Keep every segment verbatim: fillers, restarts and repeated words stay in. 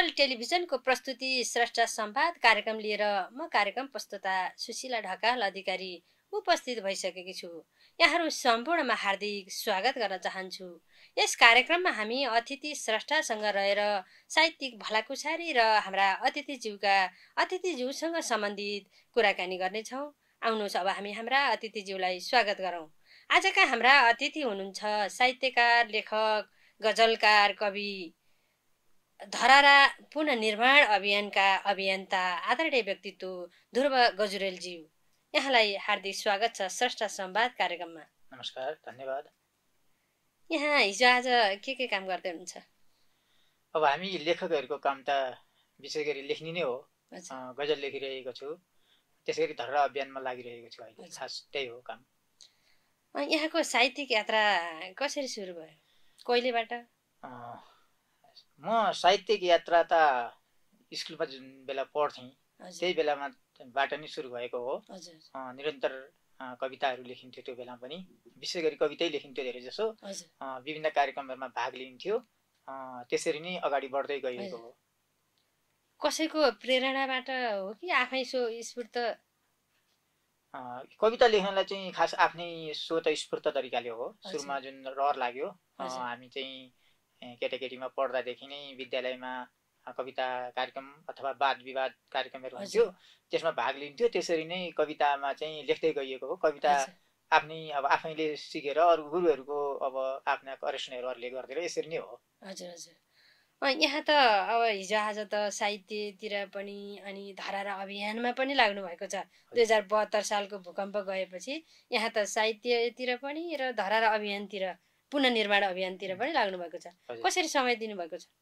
नेपाल टेलिभिजनको प्रस्तुति श्रेष्ठ संवाद कार्यक्रम लिएर म कार्यक्रम प्रस्तुता सुशीला ढकाल अधिकारी उपस्थित भइसकेकी छु। यहाँहरू सम्पूर्णमा हार्दिक स्वागत गर्न चाहन्छु। यस कार्यक्रममा हामी अतिथि श्रेष्ठसँग रहेर साहित्यिक भलाकुसारी र हाम्रा अतिथिज्यूका अतिथिज्यूसँग सम्बन्धित कुराकानी गर्नेछौँ। आउनुहोस् अब हामी हाम्रा अतिथिज्यूलाई स्वागत गरौँ। आजका हाम्रा अतिथि हुनुहुन्छ साहित्यकार, लेखक, गजलकार, कवि, धरारा पुनर्निर्माण अभियानका अभियन्ता आदरणीय व्यक्तित्व ध्रुव गजुरेलज्यू। यहाँलाई हार्दिक स्वागत छ श्रेष्ठ संवाद कार्यक्रममा। नमस्कार, धन्यवाद। यहाँ हिजो आज के के काम गर्दै हुनुहुन्छ? अब हामी लेखकहरूको काम त विशेष गरी लेख्ने नै हो। गजल लेखिरहेको छु, त्यसै गरी धरारा अभियानमा लागिरहेको छु। अहिले खास त्यही हो काम। यहाँको साहित्यिक यात्रा कसरी सुरु भयो, कहिलेबाट? म साहित्यिक यात्रा त स्कुलमा जुन बेला पढ्थेँ त्यही बेलामाबाट नै सुरु भएको हो। निरन्तर कविताहरू लेखिन्थ्यो त्यो बेला पनि, विशेष गरी कवितै लेखिन्थ्यो धेरै जसो। विभिन्न कार्यक्रमहरूमा भाग लिन्थ्यो, त्यसरी नै अगाडि बढ्दै गएको हो। कसैको प्रेरणाबाट हो कि आफै सो स्फूर्त? कविता लेख्नलाई चाहिँ खास आफ्नै स्वत स्फूर्त तरिकाले हो। सुरुमा जुन रहर लाग्यो, हामी चाहिँ केटाकेटीमा पढ्दादेखि नै विद्यालयमा कविता कार्यक्रम अथवा वाद विवाद कार्यक्रमहरू हुन्थ्यो, त्यसमा भाग लिन्थ्यो। त्यसरी नै कवितामा चाहिँ लेख्दै गइएको हो। कविता आफ्नै अब आफैले सिकेर अरू गुरुहरूको अब आफ्ना करेक्सनहरूले गरिदिएर यसरी नै हो। हजुर हजुर। यहाँ त अब हिजो आज त साहित्यतिर पनि अनि धरारा अभियानमा पनि लाग्नु भएको छ। दुई हजार बहत्तर सालको भूकम्प गएपछि यहाँ त साहित्यतिर पनि र धरारा अभियानतिर पुनर्निर्माण अभियानतिर पनि लाग्नु भएको छ। कसरी समय दिनुभएको छ?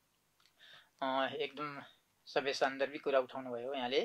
एकदम सबै सन्दर्भिक कुरा उठाउनु भयो यहाँले।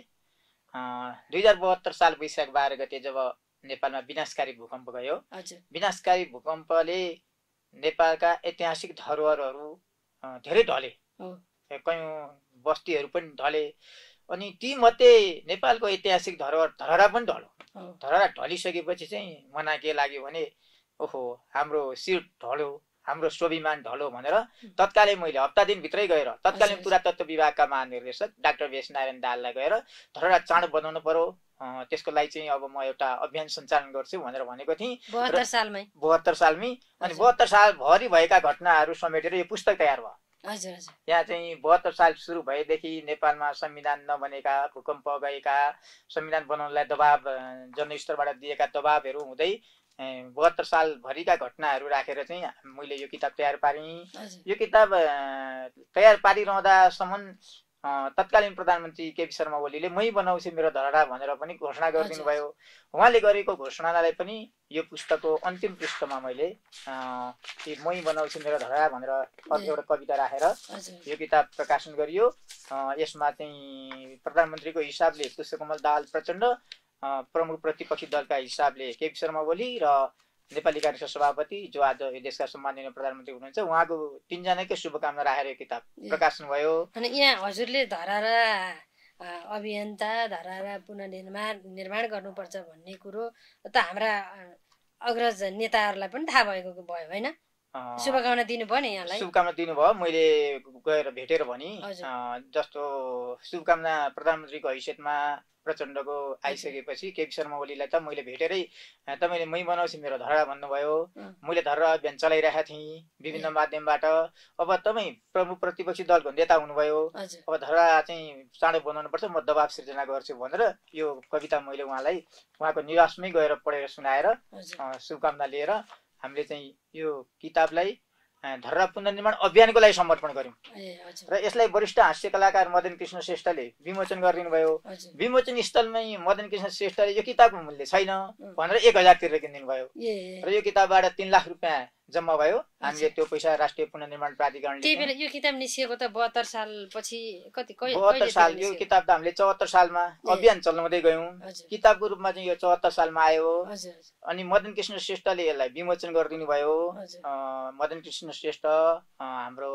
दुई हजार बहत्तर साल वैशाख बाह्र गते जब नेपालमा विनाशकारी भूकम्प गयो, विनाशकारी भूकम्पले नेपालका ऐतिहासिक धरोहरहरू धेरै ढले, कयौँ बस्तीहरू पनि ढले। अनि ती मध्ये नेपालको ऐतिहासिक धरोहर धरारा पनि ढल्यो। धरारा ढलिसकेपछि चाहिँ मना के लाग्यो भने ओहो हाम्रो शिर ढल्यो, हाम्रो स्वाभिमान ढल्यो भनेर तत्कालै मैले हप्ता दिनभित्रै गएर तत्कालीन पुरातत्व विभागका महानिर्देशक डाक्टर भेष नारायण दाहाललाई गएर धरारा चाँडो बनाउनु पर्यो, त्यसको लागि चाहिँ अब म एउटा अभियान सञ्चालन गर्छु भनेर भनेको थिएँ बहत्तर सालमै बहत्तर सालमै अनि बहत्तर सालभरि भएका घटनाहरू समेटेर यो पुस्तक तयार भयो। हजुर हजुर। यहाँ चाहिँ बहत्तर साल सुरु भएदेखि नेपालमा संविधान नबनेका, भूकम्प गएका, संविधान बनाउनलाई दबाब जनस्तरबाट दिएका दबाबहरू हुँदै बहत्तर सालभरिका घटनाहरू राखेर चाहिँ मैले यो किताब तयार पारेँ। यो किताब तयार पारिरहँदासम्म तत्कालीन प्रधानमन्त्री केपी शर्मा ओलीले मै बनाउँछु मेरो धरारा भनेर पनि घोषणा गरिदिनु भयो। उहाँले गरेको घोषणालाई पनि यो पुस्तकको अन्तिम पृष्ठमा मैले मै बनाउँछु मेरो धरारा भनेर एउटा कविता राखेर यो किताब प्रकाशन गरियो। यसमा चाहिँ प्रधानमन्त्रीको हिसाबले पुष्पकमल दाहाल प्रचण्ड, प्रमुख प्रतिपक्षी दलका हिसाबले केपी शर्मा ओली र नेपाली काङ्ग्रेसका सभापति जो आज यो देशका सम्माननीय प्रधानमन्त्री हुनुहुन्छ उहाँको तीनजनाकै शुभकामना राखेर यो किताब प्रकाशन भयो। अनि यहाँ हजुरले धरारा अभियन्ता, धरारा पुनर्निर्माण निर्माण गर्नुपर्छ भन्ने कुरो त हाम्रा अग्रज नेताहरूलाई पनि थाहा भएको भयो होइन? शुभकामना दिनुभयो नि यहाँलाई? शुभकामना दिनुभयो, मैले गएर भेटेर भने जस्तो शुभकामना प्रधानमन्त्रीको हैसियतमा प्रचण्डको आइसकेपछि केपी शर्मा ओलीलाई त मैले भेटेरै तपाईँले मै बनाउँछु मेरो धरारा भन्नुभयो। मैले धरारा अभियान चलाइरहेका थिएँ विभिन्न माध्यमबाट। अब तपाईँ प्रमुख प्रतिपक्षी दलको नेता हुनुभयो, अब धरारा चाहिँ चाँडो बनाउनुपर्छ, म दबाब सिर्जना गर्छु भनेर यो कविता मैले उहाँलाई उहाँको निवासमै गएर पढेर सुनाएर शुभकामना लिएर हामीले चाहिँ यो किताबलाई धरारा पुनर्निर्माण अभियानको लागि समर्पण गर्यौँ। र यसलाई वरिष्ठ हास्य कलाकार मदन कृष्ण श्रेष्ठले विमोचन गरिदिनु भयो। विमोचन स्थलमै मदन कृष्ण श्रेष्ठले यो किताबको मूल्य छैन भनेर एक हजार तिरेर किनिदिनु भयो र यो किताबबाट तीन लाख रुपियाँ जम्मा भयो। हामीले त्यो पैसा राष्ट्रिय पुनर्निर्माण प्राधिकरणले त्यही बेला यो किताब निस्किएको त बहत्तर साल पछि कति बहत्तर साल यो किताब त हामीले चौहत्तर सालमा अभियान चलाउँदै गयौँ। किताबको रूपमा चाहिँ यो चौहत्तर सालमा आयो। अनि मदन कृष्ण श्रेष्ठले यसलाई विमोचन गरिदिनु भयो। मदन कृष्ण श्रेष्ठ हाम्रो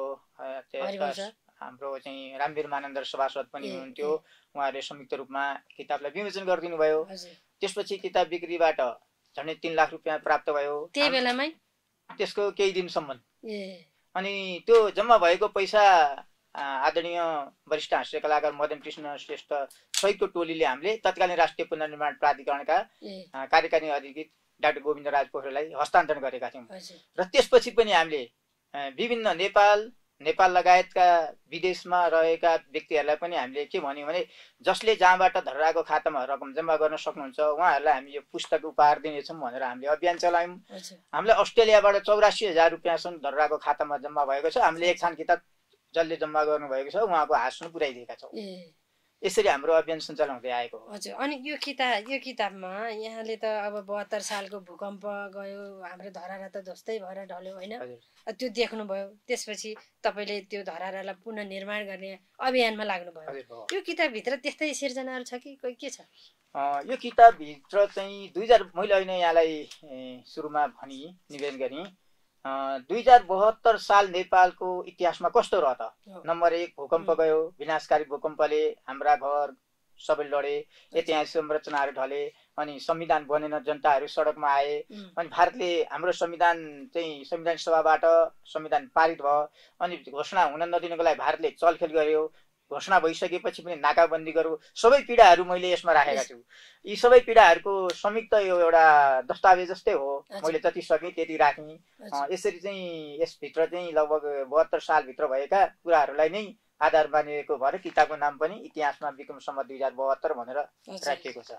हाम्रो चाहिँ रामवीर मानन्दर सभासद पनि हुनुहुन्थ्यो, उहाँहरूले संयुक्त रूपमा किताबलाई विमोचन गरिदिनु भयो। त्यसपछि किताब बिक्रीबाट झन्डै तीन लाख रुपियाँ प्राप्त भयो त्यही बेलामै, त्यसको केही दिनसम्म। अनि त्यो जम्मा भएको पैसा आदरणीय वरिष्ठ हास्य कलाकार मदन कृष्ण श्रेष्ठ सहितको टोलीले हामीले तत्कालीन राष्ट्रिय पुनर्निर्माण प्राधिकरणका कार्यकारी अधिकृत डाक्टर गोविन्द राज पोखरेललाई हस्तान्तरण गरेका थियौँ। र त्यसपछि पनि हामीले विभिन्न नेपाल नेपाल लगायतका विदेशमा रहेका व्यक्तिहरूलाई पनि हामीले के भन्यौँ भने जसले जहाँबाट धरहराको खातामा रकम जम्मा गर्न सक्नुहुन्छ उहाँहरूलाई हामी यो पुस्तक उपहार दिनेछौँ भनेर हामीले अभियान चलायौँ। हामीले अस्ट्रेलियाबाट चौरासी हजार रुपियाँसम्म धरहराको खातामा जम्मा भएको छ। हामीले एक छान किताब जसले जम्मा गर्नुभएको छ उहाँको हाँस्नु पुर्याइदिएका छौँ। यसरी हाम्रो अभियान सञ्चालन हुँदै आएको हो। हजुर, अनि यो किताब यो किताबमा यहाँले त अब बहत्तर सालको भूकम्प गयो, हाम्रो धरहरा त जस्तै भएर ढल्यो होइन, त्यो देख्नुभयो। त्यसपछि तपाईँले त्यो धरहरालाई पुनर्निर्माण गर्ने अभियानमा लाग्नुभयो। यो किताबभित्र त्यस्तै सिर्जनाहरू छ कि कोही के छ? यो किताबभित्र चाहिँ दुई हजार मैले अहिले यहाँलाई सुरुमा भनी निवेदन गरेँ दुई हजार बहत्तर साल नेपालको इतिहासमा कस्तो रह त। नम्बर एक, भूकम्प गयो, विनाशकारी भूकम्पले हाम्रा घर सबै लडे, ऐतिहासिक संरचनाहरू ढले, अनि संविधान बनेन, जनताहरू सडकमा आए, अनि भारतले हाम्रो संविधान चाहिँ संविधान सभाबाट संविधान पारित भयो, अनि घोषणा हुन नदिनको लागि भारतले चलखेल गर्यो। घोषणा भइसकेपछि पनि नाकाबन्दी गरौँ, सबै पीडाहरू मैले यसमा राखेका छु। यी सबै पीडाहरूको संयुक्त यो एउटा दस्तावेज जस्तै हो, मैले जति सकेँ त्यति राखेँ। यसरी चाहिँ यसभित्र चाहिँ लगभग बहत्तर सालभित्र भएका कुराहरूलाई नै आधार मानिएको भएर किताबको नाम पनि इतिहासमा विक्रम सम्वत दुई हजार बहत्तर भनेर राखिएको छ।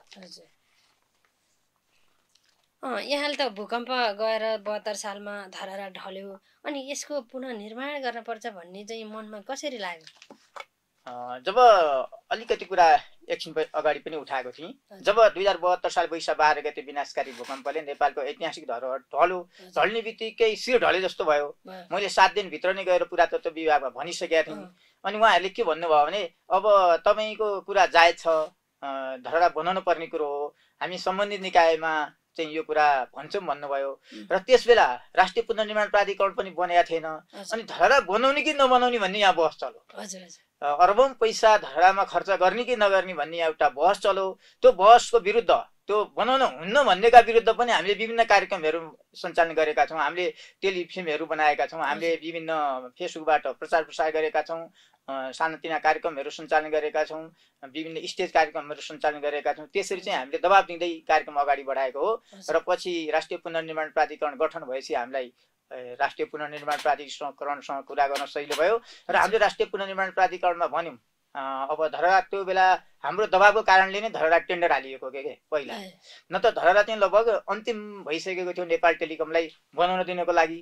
यहाँले त भूकम्प गएर बहत्तर सालमा धरहरा ढल्यो, अनि यसको पुनर्निर्माण गर्नुपर्छ भन्ने चाहिँ मनमा कसरी लाग्यो? जब अलिकति कुरा एकछिन अगाडि पनि उठाएको थिएँ, जब दुई हजार बहत्तर साल वैशाख बाह्र गते विनाशकारी भूकम्पले नेपालको ऐतिहासिक धरोहर ढल्यो, ढल्ने बित्तिकै शिर ढले जस्तो भयो। मैले सात दिनभित्र नै गएर पुरातत्व विभागमा भनिसकेका थिएँ। अनि उहाँहरूले के भन्नुभयो भने अब तपाईँको कुरा जायज छ, धरहरा बनाउनु पर्ने कुरो हो, हामी सम्बन्धित निकायमा चाहिँ यो कुरा भन्छौँ भन्नुभयो। र त्यस बेला राष्ट्रिय पुनर्निर्माण प्राधिकरण पनि बनेका थिएन, अनि धरहरा बनाउने कि नबनाउने भन्ने यहाँ बहस चल्यो। अरबौं पैसा धरहरामा खर्च गर्ने कि नगर्ने भन्ने एउटा बहस चल्यो। त्यो बहसको विरुद्ध, त्यो बनाउन हुन्न भन्नेका विरुद्ध पनि हामीले विभिन्न कार्यक्रमहरू सञ्चालन गरेका छौँ। हामीले टेलिफिल्महरू बनाएका छौँ, हामीले विभिन्न फेसबुकबाट प्रचार प्रसार गरेका छौँ, सानातिना कार्यक्रमहरू सञ्चालन गरेका छौँ, विभिन्न स्टेज कार्यक्रमहरू सञ्चालन गरेका छौँ। त्यसरी चाहिँ हामीले दबाब दिँदै कार्यक्रम अगाडि बढाएको हो। र पछि राष्ट्रिय पुनर्निर्माण प्राधिकरण गठन भएपछि हामीलाई राष्ट्रिय पुनर्निर्माण प्राधिकरणसँग कुरा गर्न सजिलो भयो। र हामीले राष्ट्रिय पुनर्निर्माण प्राधिकरणमा भन्यौँ अब धरहरा त्यो बेला हाम्रो दबावको कारणले नै धरहरा टेन्डर हालिएको के के पहिला, न त धरहरा चाहिँ लगभग अन्तिम भइसकेको थियो नेपाल टेलिकमलाई बनाउन दिनको लागि।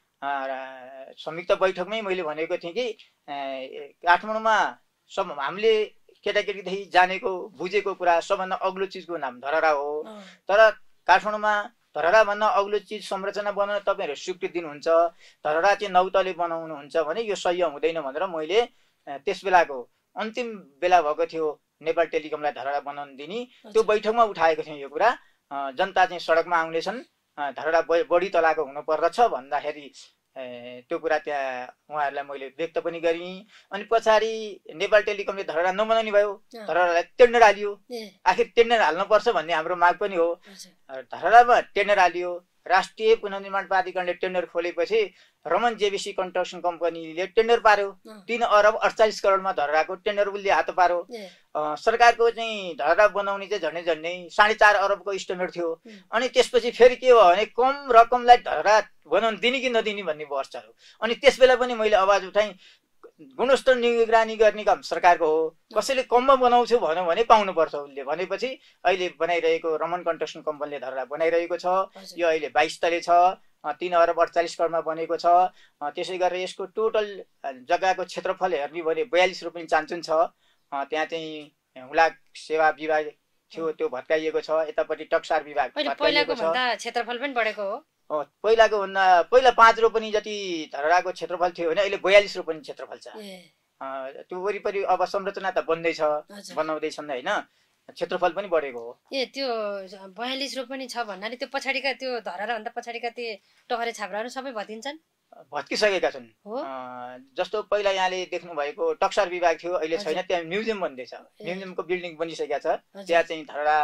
संयुक्त बैठकमै मैले भनेको थिएँ कि काठमाडौँमा सब हामीले केटाकेटीदेखि जानेको बुझेको कुरा सबभन्दा अग्लो चिजको नाम धरहरा हो। तर काठमाडौँमा धरहरा भन्दा अग्लो चिज संरचना बनाउन तपाईँहरू स्वीकृति दिनुहुन्छ, धरहरा चाहिँ नौतले बनाउनुहुन्छ भने यो सही हुँदैन भनेर मैले त्यस बेलाको अन्तिम बेला भएको थियो नेपाल टेलिकमलाई धरहरा बनाउन दिने, त्यो बैठकमा उठाएको थियौँ यो कुरा। जनता चाहिँ सडकमा आउनेछन्, धरहरा बढी तलाको हुनुपर्दछ भन्दाखेरि त्यो कुरा त्यहाँ उहाँहरूलाई मैले व्यक्त पनि गरेँ। अनि पछाडि नेपाल टेलिकमले धरहरा नबनाउने भयो, धरहरालाई टेन्डर हालियो। आखिर टेन्डर हाल्नुपर्छ भन्ने हाम्रो माग पनि हो। धरहरामा टेन्डर हालियो, राष्ट्रिय पुनर्निर्माण प्राधिकरणले टेन्डर खोलेपछि रमन जेबिसी कन्स्ट्रक्सन कम्पनीले टेन्डर पार्यो। तीन अरब अडचालिस करोडमा धरहराको टेन्डर उसले हात पार्यो। सरकारको चाहिँ धरहरा बनाउने चाहिँ झन्डै झन्डै साढे चार अरबको इस्टिमेट थियो। अनि त्यसपछि फेरि के भयो भने कम रकमलाई धरहरा बनाउन दिने कि नदिने भन्ने बहस चल्यो। अनि त्यस बेला पनि मैले आवाज उठाएँ, गुणस्तर निगरानी गर्ने काम सरकारको हो, कसैले कममा बनाउँछु भन्यो भने पाउनुपर्छ उसले भनेपछि अहिले बनाइरहेको रमन कन्स्ट्रक्सन कम्पनीले धरहरा बनाइरहेको छ। यो अहिले बाइस तले छ, तीन अरब अडचालिस करोडमा बनेको छ। त्यसै गरेर यसको टोटल जग्गाको क्षेत्रफल हेर्ने भने बयालिस रुपियाँ चान्चुन छ। त्यहाँ चाहिँ हुलाक सेवा विभाग थियो, त्यो भत्काइएको छ। यतापट्टि टक्सार विभाग पहिलाको भन्दा क्षेत्रफल पनि बढेको हो। पहिलाको भन्दा पहिला पाँच रोपनी जति धरहराको क्षेत्रफल थियो भने अहिले बयालिस रोपनी क्षेत्रफल छ। त्यो वरिपरि अब संरचना त बन्दैछ, बनाउँदैछन् होइन, क्षेत्रफल पनि बढेको हो। ए त्यो बयालिस रोपनी छ भन्नाले त्यो पछाडिका त्यो धरहरा भन्दा पछाडिका त्यो टहरे छाप्राहरू सबै भत्किन्छन्? भत्किसकेका छन्। जस्तो पहिला यहाँले देख्नु भएको टक्सार विभाग थियो, अहिले छैन। त्यहाँ म्युजियम बन्दैछ, म्युजियमको बिल्डिङ बनिसकेका छ। त्यहाँ चाहिँ धरहरा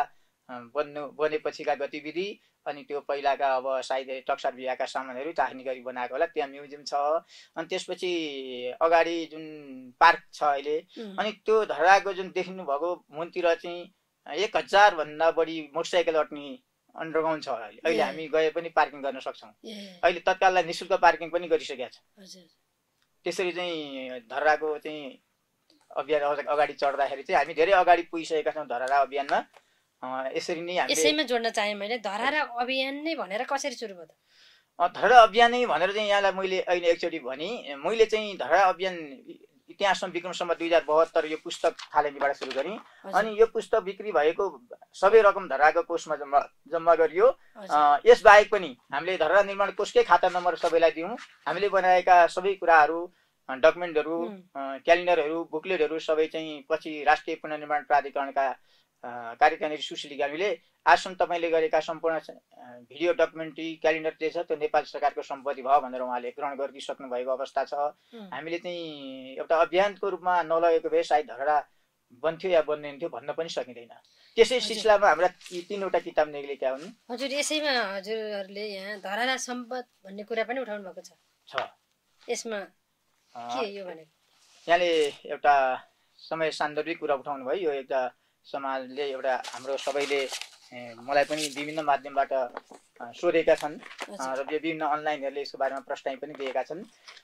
बन्नु बनेपछिका गतिविधि अनि त्यो पहिलाका अब सायद टक्सार बिहाका सामानहरू टाक्ने गरी बनाएको होला, त्यहाँ म्युजियम छ। अनि त्यसपछि अगाडि जुन पार्क छ अहिले, अनि त्यो धराको जुन देख्नु भएको मुनतिर चाहिँ एक हजार भन्दा बढी मोटरसाइकल अट्ने अन्डरग्राउन्ड छ। अहिले अहिले हामी गए पनि पार्किङ गर्न सक्छौँ। अहिले तत्काललाई निःशुल्क पार्किङ पनि गरिसकेका छ। त्यसरी चाहिँ धराको चाहिँ अभियान अगाडि चढ्दाखेरि चाहिँ हामी धेरै अगाडि पुगिसकेका छौँ धरारा अभियानमा। यसरी नै हामी यसैमा जोड्न चाहे मैले धरारा अभियान नै भनेर कसरी सुरु भयो त? धरारा अभियान नै भनेर चाहिँ यहाँलाई मैले अहिले एकचोटि भने मैले चाहिँ धरारा अभियान इतिहासमा विक्रम सम्वत दुई हजार बहत्तर यो पुस्तक थालनीबाट सुरु गरेँ। अनि यो पुस्तक बिक्री भएको सबै रकम धराको कोषमा जम्मा जम्मा गरियो। यसबाहेक पनि हामीले धरारा निर्माण कोषकै खाता नम्बर सबैलाई दियौँ। हामीले बनाएका सबै कुराहरू, डकुमेन्टहरू, क्यालेन्डरहरू, बुकलेटहरू सबै चाहिँ पछि राष्ट्रिय पुनर्निर्माण प्राधिकरणका कार्यकारिणी सुशील ज्ञानीले आजसम्म तपाईँले गरेका सम्पूर्ण भिडियो डकुमेन्ट्री क्यालेन्डर जे छ त्यो नेपाल सरकारको सम्पत्ति भयो भनेर उहाँले ग्रहण गरिसक्नु भएको अवस्था छ। हामीले चाहिँ एउटा अभियानको रूपमा नलगेको भए सायद धरारा बन्थ्यो या बन्दैन थियो भन्न पनि सकिँदैन। त्यसै सिलसिलामा हाम्रा तीनवटा किताब निक्लेका हुन्। हजुर, यसैमा हजुरहरूले यहाँ धरारा सम्पद भन्ने कुरा पनि उठाउनु भएको छ। छ यसमा के यो भनेको? यहाँले एउटा समय सान्दर्भिक कुरा उठाउनु भयो। यो एउटा समाजले एउटा हाम्रो सबैले मलाई पनि विभिन्न माध्यमबाट सोधेका छन् र विभिन्न अनलाइनहरूले यसको बारेमा प्रश्न पनि दिएका छन्।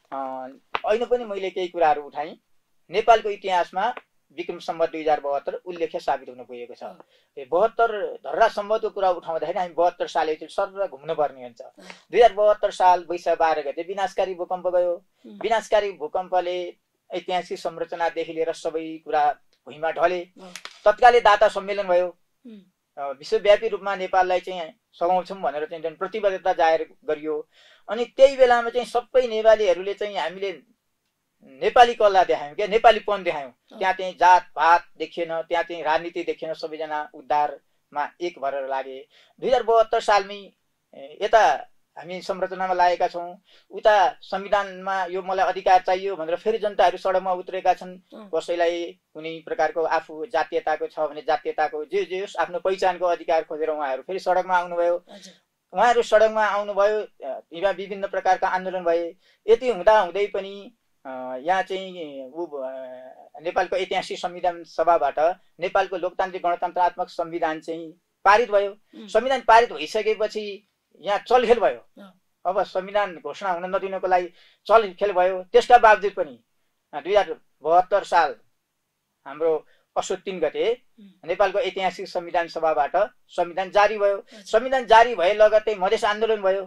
अहिले पनि मैले केही कुराहरू उठाएँ। नेपालको इतिहासमा विक्रम सम्वत दुई हजार बहत्तर उल्लेख्य साबित हुन पुगेको छ। बहत्तर धरारा सम्वतको कुरा उठाउँदाखेरि हामी बहत्तर साल एकचोटि सर घुम्नु पर्ने हुन्छ। दुई हजार बहत्तर साल वैशाख बाह्र गते विनाशकारी भूकम्प गयो। विनाशकारी भूकम्पले ऐतिहासिक संरचनादेखि लिएर सबै कुरा भुइँमा ढले। तत्कालै दाता सम्मेलन भयो। विश्वव्यापी रूपमा नेपाललाई चाहिँ सघाउँछौँ भनेर चाहिँ जुन प्रतिबद्धता जाहेर गरियो। अनि त्यही बेलामा चाहिँ सबै नेपालीहरूले चाहिँ हामीले नेपाली कला देखायौँ क्या, नेपालीपन देखायौँ। त्यहाँ चाहिँ जात भात देखिएन, त्यहाँ चाहिँ राजनीति देखिएन, सबैजना उद्धारमा एक भएर लागे। दुई हजार बहत्तर सालमै यता हामी संरचनामा लागेका छौँ, उता संविधानमा यो मलाई अधिकार चाहियो भनेर फेरि जनताहरू सडकमा उत्रेका छन्। कसैलाई कुनै प्रकारको आफू जातीयताको छ भने जातीयताको जे जे होस् आफ्नो पहिचानको अधिकार खोजेर उहाँहरू फेरि सडकमा आउनुभयो। उहाँहरू सडकमा आउनुभयो, यहाँ विभिन्न प्रकारका आन्दोलन भए। यति हुँदा हुँदै पनि यहाँ चाहिँ ऊ नेपालको ऐतिहासिक संविधान सभाबाट नेपालको लोकतान्त्रिक गणतन्त्रात्मक संविधान चाहिँ पारित भयो। संविधान पारित भइसकेपछि यहाँ चलखेल भयो। अब संविधान घोषणा हुन नदिनको लागि चलखेल भयो। त्यसका बावजुद पनि दुई हजार बहत्तर साल हाम्रो असोज तीन गते नेपालको ऐतिहासिक संविधान सभाबाट संविधान जारी भयो। संविधान जारी भए लगत्तै मधेस आन्दोलन भयो।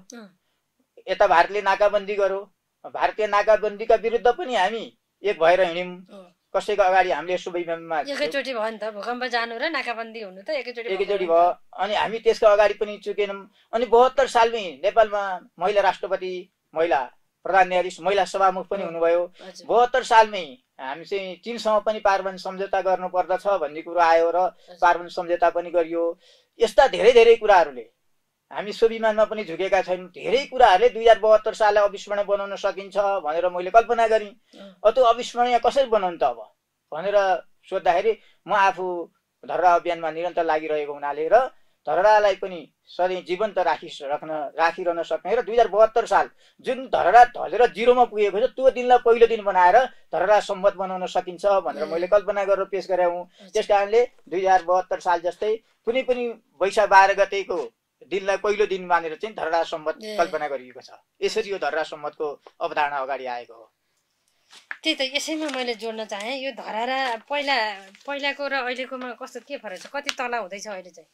यता भारतले नाकाबन्दी गर्यो। भारतीय नाकाबन्दीका विरुद्ध पनि हामी एक भएर हिँड्यौँ। कसैको अगाडि हामीले सुबैमा एकैचोटि भयो नि त, भूकम्प जानु र नाकाबन्दी हुनु त एकैचोटि एकैचोटि भयो। अनि हामी त्यसको अगाडि पनि चुकेनौँ। अनि बहत्तर सालमै नेपालमा महिला राष्ट्रपति, महिला प्रधान न्यायाधीश, महिला सभामुख पनि हुनुभयो। बहत्तर सालमै हामी चाहिँ चीनसँग पनि पारवन सम्झौता गर्नु पर्दछ भन्ने कुरो आयो र पारवन सम्झौता पनि गरियो। यस्ता धेरै धेरै कुराहरूले हामी स्वाभिमानमा पनि झुकेका छैनौँ। धेरै कुराहरूले दुई हजार बहत्तर साललाई अविस्मरणीय बनाउन सकिन्छ भनेर मैले कल्पना गरेँ। अब त्यो अविस्मरणीय कसरी बनाउनु त अब भनेर सोद्धाखेरि म आफू धरारा अभियानमा निरन्तर लागिरहेको हुनाले र धरारालाई पनि सधैँ जीवन्त राखि राख्न राखिरहन सक्ने र दुई हजार बहत्तर साल जुन धरारा ढलेर जिरोमा पुगेको छ त्यो दिनलाई पहिलो दिन बनाएर धरारा सम्वत बनाउन सकिन्छ भनेर मैले कल्पना गरेर पेश गरेँ हुँ। त्यस कारणले दुई हजार बहत्तर साल जस्तै कुनै पनि वैशाख बाह्र गतेको दिनलाई पहिलो दिन मानेर चाहिँ धरारा सम्वत कल्पना गरिएको छ। यसरी यो धरारा सम्वतको अवधारणा अगाडि आएको हो। त्यही त यसैमा मैले जोड्न चाहेँ। यो धरारा पहिला पहिलाको र अहिलेकोमा कस्तो के फरक छ? कति तला हुँदैछ अहिले चाहिँ?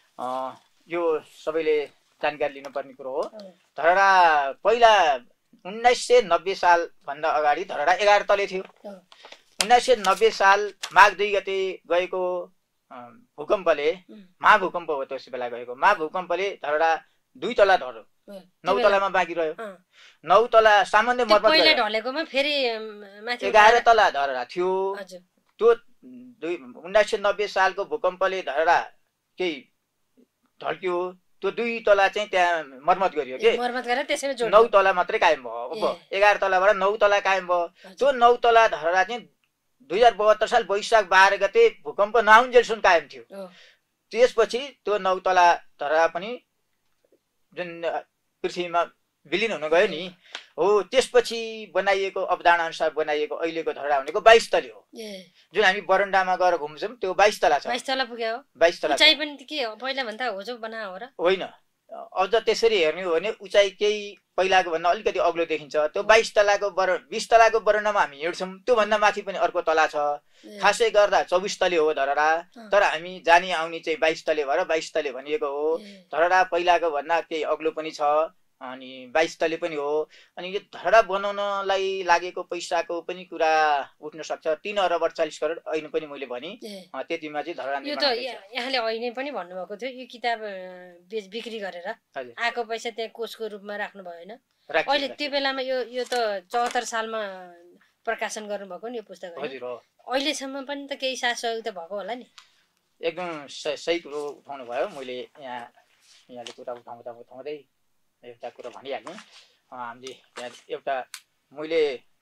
यो सबैले जानकारी लिनुपर्ने कुरो हो। धरारा पहिला उन्नाइस सय नब्बे सालभन्दा अगाडि धरारा एघार तले थियो। उन्नाइस सय नब्बे साल माघ दुई गते गएको भूकम्पले, महाभूकम्प हो त्यस बेला गएको, महाभूकम्पले धरारा दुई तला ढल्यो। नौ तलामा बाँकी रह्यो। नौ तला सामान्य मर्मत ढलेकोमा फेरि एघार तला धरारा थियो। त्यो दुई उन्नाइस सय नब्बे सालको भूकम्पले धरारा केही ढल्क्यो। त्यो दुई तला चाहिँ त्यहाँ मर्मत गरियो कि नौ तला मात्रै कायम भयो। एघार तलाबाट नौ तला कायम भयो। त्यो नौ तला धरारा चाहिँ दुई हजार बहत्तर साल वैशाख बाह्र गते भूकम्प नआउन्जेलसम्म कायम थियो। त्यसपछि त्यो नौ तला धरहरा पनि जुन पृथ्वीमा विलिन हुन गयो नि हो त्यसपछि बनाइएको अवधारणा अनुसार बनाइएको अहिलेको धरहरा भनेको बाइस तले हो जुन हामी बरन्डामा गएर घुम्छौँ त्यो बाइस तला छ बाइस तला पुग्यो हो बाइस तला उचाइ पनि के हो पहिला भन्दा होजो बना हो र होइन अझ त्यसरी हेर्ने हो भने उचाइ केही पहिलाको भन्दा अलिकति अग्लो देखिन्छ त्यो बाइस तलाको बर बिस तलाको बरन्डामा हामी हिँड्छौँ त्योभन्दा माथि पनि अर्को तला छ खासै गर्दा चौबिस तले हो धरहरा तर हामी जाने आउने चाहिँ बाइस तले भएर बाइस तले भनिएको हो धरहरा पहिलाको भन्दा केही अग्लो पनि छ अनि बाइस तले पनि हो अनि यो धरहरा बनाउनलाई लागेको पैसाको पनि कुरा उठ्न सक्छ तीन अरब अडचालिस करोड ऐन पनि मैले भने त्यतिमा चाहिँ धरहरा यो त यहाँले ऐनै पनि भन्नुभएको थियो यो किताब बेच बिक्री गरेर आएको पैसा त्यहाँ कोषको रूपमा राख्नु भयो होइन अहिले त्यो बेलामा यो यो त चौहत्तर सालमा प्रकाशन गर्नुभएको नि यो पुस्तक अहिलेसम्म पनि त केही साथ सहयोग त भएको होला नि एकदम सही कुरो उठाउनु भयो मैले यहाँ यहाँले कुरा उठाउँदा उठाउँदै एउटा कुरा भनिहाल्ने हामीले यहाँ एउटा मैले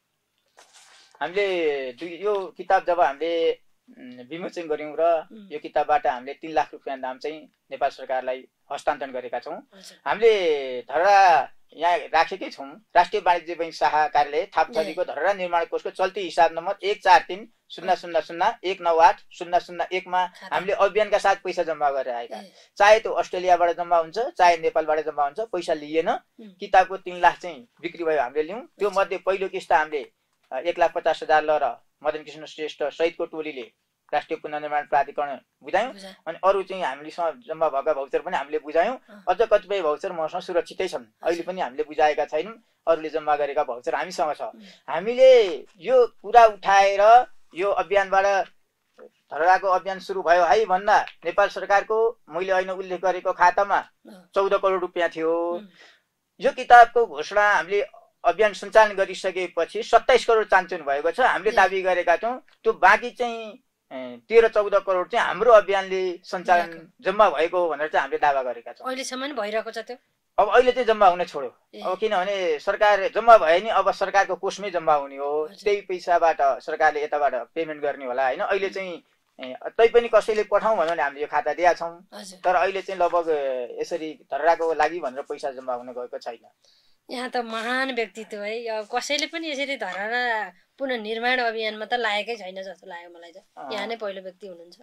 हामीले यो किताब जब हामीले विमोचन गऱ्यौँ र यो किताबबाट हामीले तीन लाख रुपियाँ दाम चाहिँ नेपाल सरकारलाई हस्तान्तरण गरेका छौँ हामीले धरहरा यहाँ राखेकै छौँ राष्ट्रिय वाणिज्य बैङ्क शाखा कार्यालय थापथलीको धरहरा निर्माण कोषको चल्ती हिसाब नम्बर एक चार तिन शून्य शून्य शून्य एक नौ आठ शून्य शून्य एकमा हामीले अभियानका साथ पैसा जम्मा गरेर आएका चाहे त्यो अस्ट्रेलियाबाट जम्मा हुन्छ चाहे नेपालबाट जम्मा हुन्छ पैसा लिएन किताबको तीन लाख चाहिँ बिक्री भयो हामीले लियौँ त्यो मध्ये पहिलो किस्ता हामीले एक लाख पचास हजार ल र मदन कृष्ण श्रेष्ठ सहितको टोलीले राष्ट्रिय पुनर्निर्माण प्राधिकरण बुझायौँ अनि अरू चाहिँ हामीसँग जम्मा भएका भाउचर पनि हामीले बुझायौँ अझ कतिपय भाउचर मसँग सुरक्षितै छन् अहिले पनि हामीले बुझाएका छैनौँ अरूले जम्मा गरेका भाउचर हामीसँग छ हामीले यो कुरा उठाएर यो अभियानबाट धरहराको अभियान सुरु भयो है भन्दा नेपाल सरकारको मैले अहिले उल्लेख गरेको खातामा चौध करोड रुपियाँ थियो यो किताबको घोषणा हामीले अभियान सञ्चालन गरिसकेपछि सत्ताइस करोड चान्चुन भएको छ हामीले दाबी गरेका छौँ त्यो बाँकी चाहिँ तेह्र चौध करोड चाहिँ हाम्रो अभियानले सञ्चालन जम्मा भएको भनेर चाहिँ हामीले दावा गरेका छौँ अहिलेसम्म भइरहेको छ त्यो अब अहिले चाहिँ जम्मा हुन छोड्यो अब किनभने सरकार जम्मा भयो नि अब सरकारको कोषमै जम्मा हुने हो त्यही पैसाबाट सरकारले यताबाट पेमेन्ट गर्ने होला होइन अहिले चाहिँ तैपनि कसैले पठाउँ भन्यो भने हामीले यो खाता दिएका छौँ तर अहिले चाहिँ लगभग यसरी धरहराको लागि भनेर पैसा जम्मा हुन गएको छैन यहाँ त महान व्यक्तित्व है अब कसैले पनि यसरी धरहरा पुनर्निर्माण अभियानमा त लागेकै छैन जस्तो लाग्यो मलाई चाहिँ यहाँ नै पहिलो व्यक्ति हुनुहुन्छ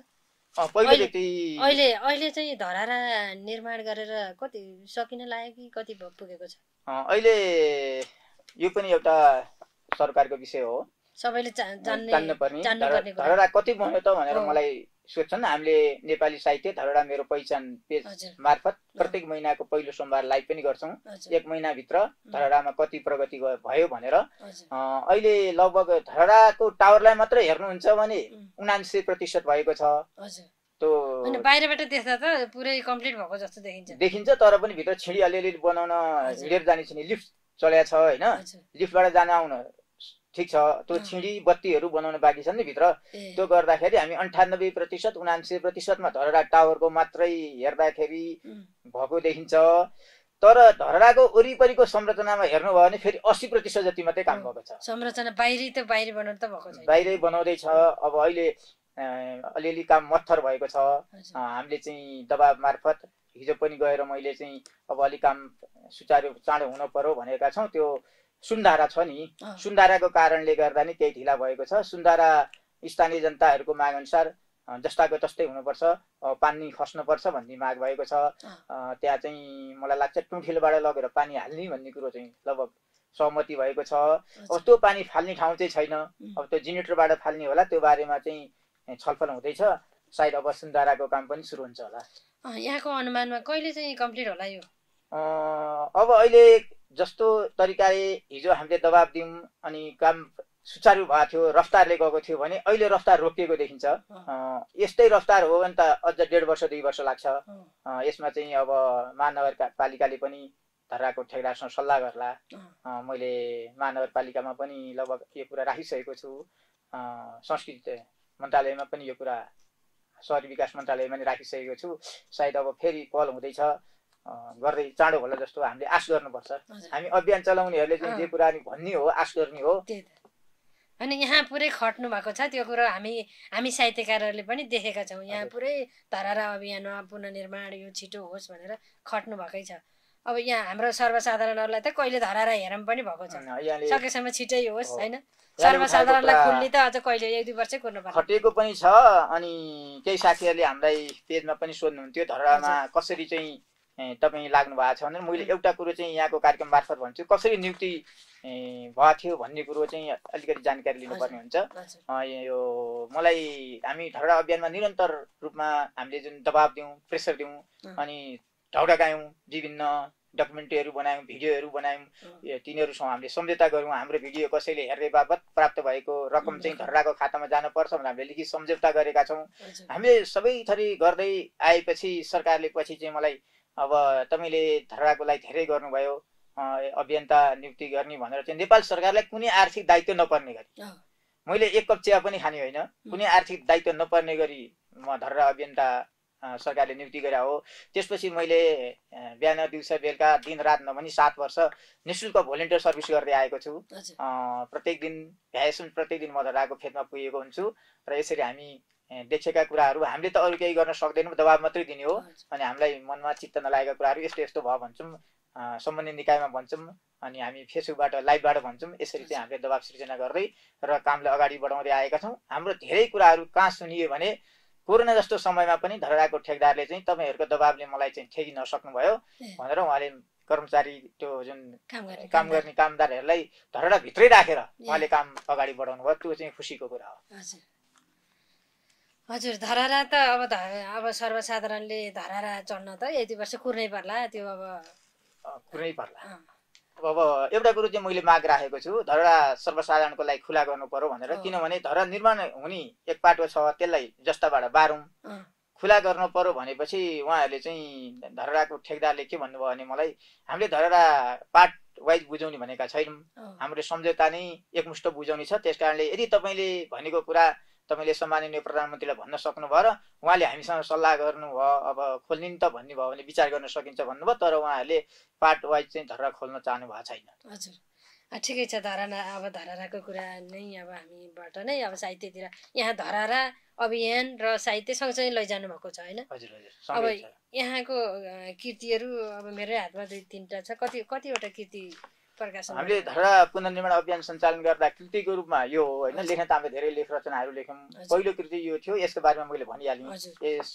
अहिले अहिले चाहिँ धरहरा निर्माण गरेर कति सकिन लाग्यो कि कति पुगेको छ अहिले यो पनि एउटा सरकारको विषय हो सबैले जान्ने पर्ने धरहरा कति बन्यो त भनेर मलाई सोध्छन् हामीले नेपाली साहित्य धरहरा मेरो पहिचान पेज मार्फत प्रत्येक महिनाको पहिलो सोमबार लाइभ पनि गर्छौँ एक महिनाभित्र धरहरामा कति प्रगति भयो भनेर अहिले लगभग धरहराको टावरलाई मात्रै हेर्नुहुन्छ भने उनान्सय प्रतिशत भएको छ त्यो बाहिरबाट देख्दा त पुरै कम्प्लिट भएको जस्तो देखिन्छ देखिन्छ तर पनि भित्र छिडी अलिअलि बनाउन हिँडेर जाने छ नि लिफ्ट चलेको छ होइन लिफ्टबाट जान आउन ठिक छ त्यो छिडी बत्तीहरू बनाउन बाँकी छन् नि भित्र त्यो गर्दाखेरि हामी अन्ठानब्बे प्रतिशत उनान्सय प्रतिशतमा धरहरा टावरको मात्रै हेर्दाखेरि भएको देखिन्छ तर धरहराको वरिपरिको संरचनामा हेर्नुभयो भने फेरि अस्सी प्रतिशत जति मात्रै काम भएको छ संरचना बाहिरी त बाहिरी बनाउनु त भएको छ बाहिरै बनाउँदैछ अब अहिले अलिअलि काम मत्थर भएको छ हामीले चाहिँ दबाब मार्फत हिजो पनि गएर मैले चाहिँ अब अलिक काम सुचारू चाँडो हुन पर्यो भनेका छौँ त्यो सुन्धारा छ नि सुन्धाराको कारणले गर्दा नि केही ढिला भएको छ सुन्धारा स्थानीय जनताहरूको माग अनुसार जस्ताको तस्तै हुनुपर्छ पानी खस्नुपर्छ भन्ने माग भएको छ त्यहाँ चाहिँ मलाई लाग्छ टुङ्खेलबाट लगेर पानी हाल्ने भन्ने कुरो चाहिँ लगभग सहमति भएको छ अब त्यो पानी फाल्ने ठाउँ चाहिँ छैन अब त्यो जेनेरेटरबाट फाल्ने होला त्यो बारेमा चाहिँ छलफल हुँदैछ सायद अब सुन्धाराको काम पनि सुरु हुन्छ होला यहाँको अनुमानमा कहिले चाहिँ कम्प्लिट होला यो अब अहिले जस्तो तरिकाले हिजो हामीले दबाब दियौँ अनि काम सुचारू भएको थियो रफ्तारले गएको थियो भने अहिले रफ्तार रोकिएको देखिन्छ यस्तै रफ्तार हो भने त अझ डेढ वर्ष दुई वर्ष लाग्छ यसमा चाहिँ अब महानगरपालिकाले पनि धरहराको ठेकेदारसँग सल्लाह गर्ला मैले महानगरपालिकामा पनि लगभग यो कुरा राखिसकेको छु संस्कृति मन्त्रालयमा पनि यो कुरा शहरी विकास मन्त्रालयमा पनि राखिसकेको छु सायद अब फेरि पहल हुँदैछ गर्दै चाँडो होला जस्तो हामीले आश गर्नुपर्छ हामी अभियान चलाउनेहरूले चाहिँ जे कुरा भन्ने हो आश गर्ने हो अनि यहाँ पुरै खट्नु भएको छ त्यो कुरो हामी हामी साहित्यकारहरूले पनि देखेका छौँ यहाँ पुरै धरारा अभियानमा पुनर्निर्माण यो छिटो होस् भनेर खट्नु भएकै छ अब यहाँ हाम्रो सर्वसाधारणहरूलाई त कहिले धरारा हेरौँ पनि भएको छ सकेसम्म छिटै होस् होइन सर्वसाधारणलाई खुल्ने त अझ कहिले एक दुई वर्षै कुर्नु पर्छ खटेको पनि छ अनि केही साथीहरूले हामीलाई पेजमा पनि सोध्नुहुन्थ्यो धरारामा कसरी चाहिँ तपाईँ लाग्नु भएको छ भनेर मैले एउटा कुरो चाहिँ यहाँको कार्यक्रम मार्फत भन्छु कसरी नियुक्ति भएको थियो भन्ने कुरो चाहिँ अलिकति जानकारी लिनुपर्ने हुन्छ यो मलाई हामी धरारा अभियानमा निरन्तर रूपमा हामीले जुन दबाब दिउँ प्रेसर दिउँ अनि ढौडाकायौँ विभिन्न डकुमेन्ट्रीहरू बनायौँ भिडियोहरू बनायौँ तिनीहरूसँग हामीले सम्झौता गऱ्यौँ हाम्रो भिडियो कसैले हेर्ने बापत प्राप्त भएको रकम चाहिँ धराराको खातामा जानुपर्छ भनेर हामीले लिखित सम्झौता गरेका छौँ हामीले सबै थरी गर्दै आएपछि सरकारले पछि चाहिँ मलाई अब तपाईँले धराराको लागि धेरै गर्नुभयो अभियन्ता नियुक्ति गर्ने भनेर चाहिँ नेपाल सरकारलाई कुनै आर्थिक दायित्व नपर्ने गरी मैले एक कप चिया पनि खाने होइन कुनै आर्थिक दायित्व नपर्ने गरी म धरारा अभियन्ता सरकारले नियुक्ति गरे हो त्यसपछि मैले बिहान दिउँसो बेलुका दिन रात नभनी सात वर्ष निःशुल्क भोलिन्टियर सर्भिस गर्दै आएको छु प्रत्येक दिन भ्याएसम्म प्रत्येक दिन म धराराको फेदमा पुगेको हुन्छु र यसरी हामी देखेका कुराहरू हामीले त अरू केही गर्न सक्दैनौँ दबाब मात्रै दिने हो अनि हामीलाई मनमा चित्त नलागेका कुराहरू यस्तो यस्तो भयो भन्छौँ सम्बन्धित निकायमा भन्छौँ अनि हामी फेसबुकबाट लाइभबाट भन्छौँ यसरी चाहिँ हामीले दबाब सिर्जना गर्दै र कामलाई अगाडि बढाउँदै आएका छौँ हाम्रो धेरै कुराहरू कहाँ सुनियो भने कोरोना जस्तो समयमा पनि धराराको ठेकदारले चाहिँ तपाईँहरूको दबाबले मलाई चाहिँ ठेकी नसक्नुभयो भनेर उहाँले कर्मचारी त्यो जुन काम गर्ने कामदारहरूलाई धराराभित्रै राखेर उहाँले काम अगाडि बढाउनु भयो त्यो चाहिँ खुसीको कुरा हो हजुर धरारा त अब अब सर्वसाधारणले धरारा चढ्न त यति वर्ष कुर्नै पर्ला त्यो अब कुर्नै पर्ला अब एउटा कुरो चाहिँ मैले माग राखेको छु धरारा सर्वसाधारणको लागि खुला गर्नु पर्यो भनेर किनभने धरारा निर्माण हुने एक पाटो छ त्यसलाई जस्ताबाट बारौँ खुला गर्नु पर्यो भनेपछि उहाँहरूले चाहिँ धराराको ठेकदारले के भन्नुभयो भने मलाई हामीले धरारा पार्ट वाइज बुझाउने भनेका छैनौँ हाम्रो सम्झौता नै एकमुष्ट बुझाउने छ त्यस कारणले यदि तपाईँले भनेको कुरा तपाईँले सम्माननीय प्रधानमन्त्रीलाई भन्न सक्नुभयो र उहाँले हामीसँग सल्लाह गर्नुभयो अब खोल्ने त भन्ने भयो भने विचार गर्न सकिन्छ भन्नुभयो तर उहाँहरूले पार्ट वाइज चाहिँ धरारा खोल्न चाहनु भएको छैन हजुर ठिकै छ धरारा अब धराराको कुरा नै अब हामीबाट नै अब साहित्यतिर यहाँ धरारा अभियान र साहित्य सँगसँगै लैजानु भएको छ होइन हजुर हजुर अब यहाँको कृतिहरू अब मेरै हातमा दुई तिनवटा छ कति कतिवटा कृति प्रकाशन हामीले धरारा पुनर्निर्माण अभियान सञ्चालन गर्दा कृतिको रूपमा यो हो होइन लेख्न त हामीले धेरै लेख रचनाहरू लेख्यौँ पहिलो कृति यो थियो यसको बारेमा मैले भनिहालेँ यस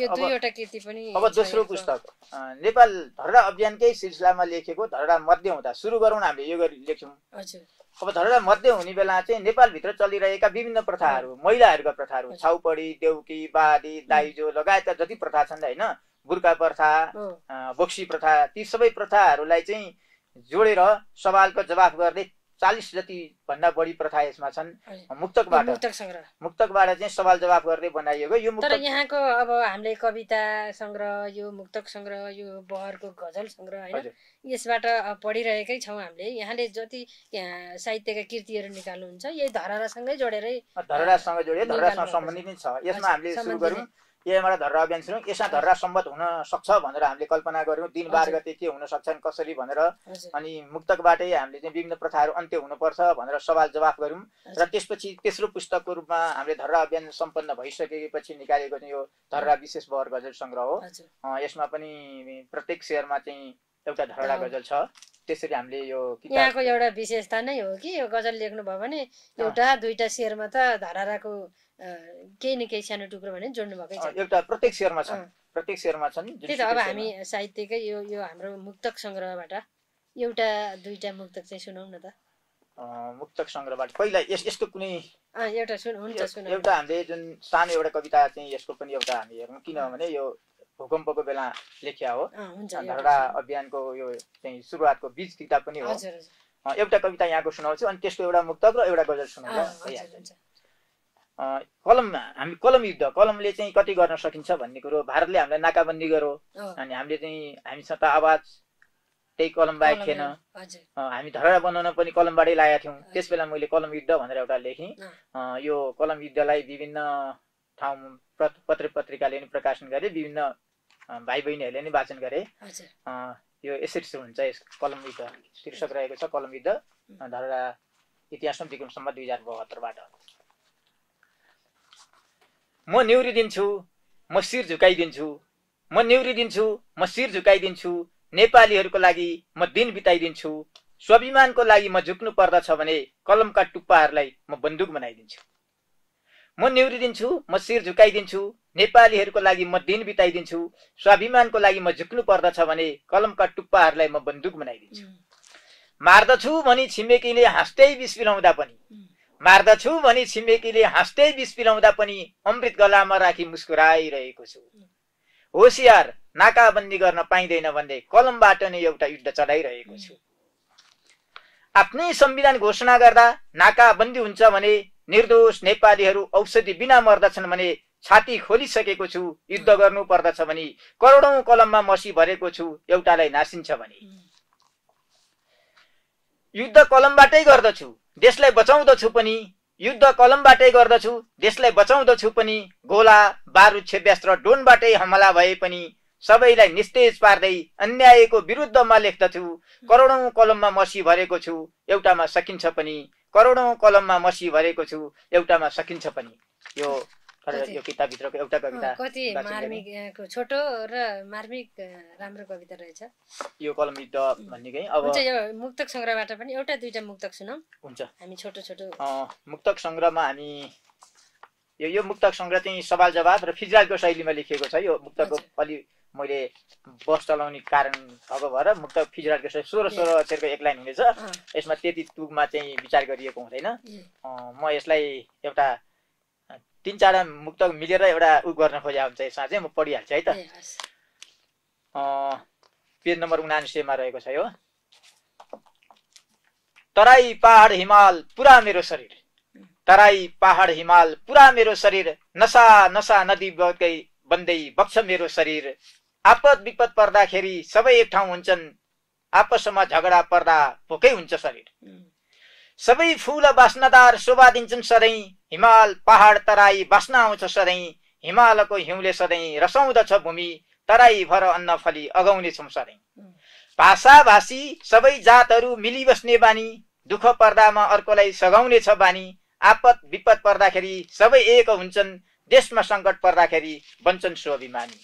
अब दोस्रो पुस्तक नेपाल धरारा अभियानकै सिलसिलामा लेखेको धरारा मध्य हुँदा सुरु गरौँ हामीले यो गरी लेख्यौँ अब धरारा मध्य हुने बेला चाहिँ नेपालभित्र चलिरहेका विभिन्न प्रथाहरू महिलाहरूका प्रथाहरू छाउपडी देउकी बादी दाइजो लगायतका जति प्रथा छन् होइन बुर्का प्रथा बोक्सी प्रथा ती सबै प्रथाहरूलाई चाहिँ जोडेर सवालको जवाफ गर्दै चालिस जति भन्दा बढी प्रथा यसमा छन् मुक्तकबाट मुक्तकबाट चाहिँ सवाल जवाफ गर्दै बनाइएको यो तर यहाँको अब हामीले कविता सङ्ग्रह यो मुक्तक सङ्ग्रह यो बहरको गजल सङ्ग्रह होइन यसबाट पढिरहेकै छौँ हामीले यहाँले जति साहित्यका कृतिहरू निकाल्नुहुन्छ यही धरारासँगै जोडेरै धरारासँग जोडे धरारासँग सम्बन्धित नै छ यसमा हामीले सुरु गऱ्यौँ यहाँबाट धरारा अभियान सुरु यसमा धरारा सम्बद्ध हुन सक्छ भनेर हामीले कल्पना गऱ्यौँ दिन बार गते के हुन सक्छन् कसरी भनेर अनि मुक्तकबाटै हामीले चाहिँ विभिन्न प्रथाहरू अन्त्य हुनुपर्छ भनेर सवाल जवाफ गऱ्यौँ र त्यसपछि तेस्रो पुस्तकको रूपमा हामीले धरारा अभियान सम्पन्न भइसकेपछि निकालेको चाहिँ यो धरारा विशेष बहर गजल सङ्ग्रह हो यसमा पनि प्रत्येक शेयरमा चाहिँ एउटा धरारा गजल छ त्यसरी हामीले यो यहाँको एउटा विशेषता नै हो कि यो गजल लेख्नुभयो भने एउटा दुईटा शेयरमा त धराराको केही न केही सानो टुक्रो भने जोड्नु भएकै छ एउटा प्रत्येक शेयरमा छ प्रत्येक शेयरमा छन् त्यही त अब हामी साहित्यकै यो यो हाम्रो मुक्तक सङ्ग्रहबाट एउटा दुईटा मुक्तक चाहिँ सुनाउँ न त मुक्तक सङ्ग्रहबाट पहिला यस यस्तो कुनै एउटा सुन हुन्छ सुन एउटा हामीले जुन सानो एउटा कविता चाहिँ यसको पनि एउटा हामी हेरौँ किनभने यो भूकम्पको बेला लेखिया हो धरारा अभियानको यो चाहिँ सुरुवातको बीज किताब पनि हो एउटा कविता यहाँको सुनाउँछु अनि त्यसको एउटा मुक्तक र एउटा गजल सुनाउँछु कलम हामी कलम युद्ध कलमले चाहिँ कति गर्न सकिन्छ भन्ने कुरो भारतले हामीलाई नाकाबन्दी गरो अनि हामीले चाहिँ हामीसँग त आवाज त्यही कलम बाहेक थिएन हामी धरारा बनाउन पनि कलमबाटै लागेका थियौँ त्यस बेला मैले कलम युद्ध भनेर एउटा लेखेँ यो कलम युद्धलाई विभिन्न ठाउँ पत्र पत्रिकाले पनि प्रकाशन गरे विभिन्न भाइ बहिनीहरूले नि वाचन गरे यो यसरी सुरु हुन्छ यस कलम युद्ध शीर्षक रहेको छ कलम युद्ध धरारा इतिहासमा विक्रम सम्म दुई हजार बहत्तरबाट म न्युरिदिन्छु म शिर झुकाइदिन्छु म न्युरिदिन्छु म शिर झुकाइदिन्छु नेपालीहरूको लागि म दिन बिताइदिन्छु स्वाभिमानको लागि म झुक्नु पर्दछ भने कलमका टुप्पाहरूलाई म बन्दुक बनाइदिन्छु म न्युरिदिन्छु म शिर झुकाइदिन्छु नेपालीहरूको लागि म दिन बिताइदिन्छु स्वाभिमानको लागि म झुक्नु पर्दछ भने कलमका टुप्पाहरूलाई म बन्दुक बनाइदिन्छु मार्दछु भनी छिमेकीले हाँस्दै विष पिलाउँदा पनि मार्दछु भनी छिमेकीले हाँस्दै विष पिलाउँदा पनि अमृत गलामा राखी मुस्कुराइरहेको छु होसियार नाकाबन्दी गर्न पाइँदैन भन्दै कलमबाट नै एउटा युद्ध चलाइरहेको छु आफ्नै संविधान घोषणा गर्दा नाकाबन्दी हुन्छ भने निर्दोष नेपालीहरू औषधि बिना मर्दछन् भने छाती खोलिसकेको छु युद्ध गर्नु पर्दछ भने करोडौं कलममा मसी भरेको छु एउटालाई नासिन्छ भने युद्ध कलमबाटै गर्दछु देशलाई बचाउँदछु पनि युद्ध कलमबाटै गर्दछु देशलाई बचाउँदछु पनि गोला बारुद छेब्यास्त्र ड्रोनबाटै हमला भए पनि सबैलाई निस्तेज पार्दै अन्यायको विरुद्धमा लेख्दछु करोडौं कलममा मसी भरेको छु एउटामा सकिन्छ पनि करोडौं कलममा मसी भरेको छु एउटामा सकिन्छ पनि यो यो किताबभित्रको एउटा कविता कति मार्मिक छोटो र मार्मिक राम्रो कविता रहेछ यो कलम युद्ध भन्नेकै अब हुन्छ यो मुक्तक संग्रहबाट पनि एउटा दुईटा मुक्तक सुनौं हुन्छ हामी छोटो छोटो मुक्तक संग्रहमा हामी यो यो मुक्तक संग्रह चाहिँ सवाल जवाब र फिजरालको शैलीमा लेखिएको छ यो मुक्तकको अलि मैले बस चलाउने कारण भएको भएर मुक्तक फिजरालको शैली सोह्र सोह्र अक्षरको एक लाइन हुनेछ यसमा त्यति तुगमा चाहिँ विचार गरिएको हुँदैन म यसलाई एउटा तीन चारवटा मुक्तक मिलेर एउटा उ गर्न खोजे हुन्छ यसमा चाहिँ म पढिहाल्छु है त पेज नम्बर उनासीमा रहेको छ यो तराई पहाड हिमाल पुरा मेरो शरीर तराई पहाड हिमाल पुरा मेरो शरीर नसा नसा नदी बगै बन्दै बग्छ मेरो शरीर आपद विपद पर्दाखेरि सबै एक ठाउँ हुन्छन् आपसमा झगडा पर्दा भोकै हुन्छ शरीर सबै फूल बास्नदार शोभा दिन्छन् सधैँ हिमाल पहाड तराई बास्न आउँछ सधैँ हिमालको हिउँले सधैँ रसाउँदछ भूमि तराई भर अन्न फली अगाउने छौँ सधैँ भाषा भाषी सबै जातहरू मिली बस्ने बानी दुःख पर्दामा अर्कोलाई सघाउने छ बानी आपद विपद पर्दाखेरि सबै एक हुन्छन् देशमा सङ्कट पर्दाखेरि बन्छन् स्वाभिमानी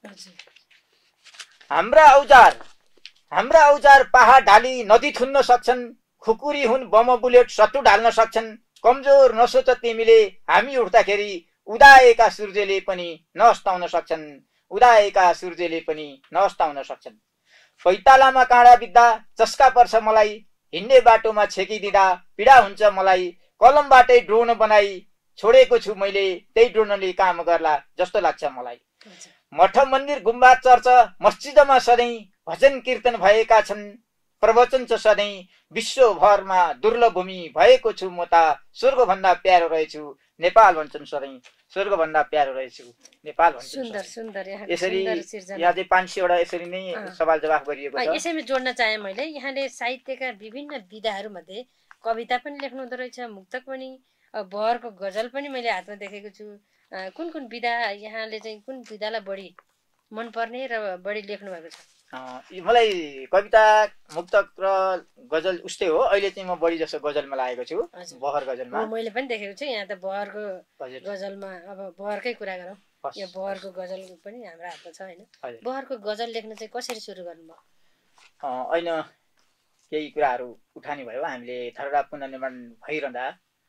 हाम्रा औजार हाम्रा औजार पहाड ढाली नदी थुन्न सक्छन् खुकुरी हुन् बम बुलेट शत्रु ढाल्न सक्छन् कमजोर नसोच तिमीले हामी उठ्दाखेरि उदाएका सूर्यले पनि नअस्ताउन सक्छन् उदाएका सूर्यले पनि नअस्ताउन सक्छन् पैतालामा काँडा बित्दा चस्का पर्छ मलाई हिँड्ने बाटोमा छेकिदिँदा पीडा हुन्छ मलाई कलमबाटै ड्रोन बनाई छोडेको छु मैले त्यही ड्रोनले काम गर्ला जस्तो लाग्छ मलाई मठ मन्दिर गुम्बा चर्च मस्जिदमा सधैँ भजन कीर्तन भएका छन् प्रवचन छ सधैँ विश्वभरमा दुर्लभ भूमि भएको छु म त स्वर्गभन्दा प्यारो रहेछु नेपाल भन्छन् सधैँ स्वर्गभन्दा प्यारो रहेछु नेपाल भन्छन् सुन्दर सुन्दर यसरी यहाँ चाहिँ पाँच सयवटा यसरी नै सवाल जवाफ गरिएको छ यसैमा जोड्न चाहे मैले यहाँले साहित्यका विभिन्न विधाहरू मध्ये कविता पनि लेख्नु हुँदो रहेछ मुक्तक पनि बहरको गजल पनि मैले हातमा देखेको छु कुन कुन विधा यहाँले चाहिँ कुन विधालाई बढी मनपर्ने र बढी लेख्नु भएको छ मलाई कविता मुक्तक र गजल उस्तै हो अहिले चाहिँ म बढी जसो गजलमा लागेको छु बहर गजलमा मैले पनि देखेको छु यहाँ त बहरको गजलमा अब बहरकै कुरा गरौँ यो बहरको गजल पनि हाम्रो हातमा छ हैन बहरको गजल लेख्न चाहिँ कसरी सुरु गर्नुभयो ऐन केही कुराहरू उठानी भयो हामीले धरहरा पुनर्निर्माण भइरहँदा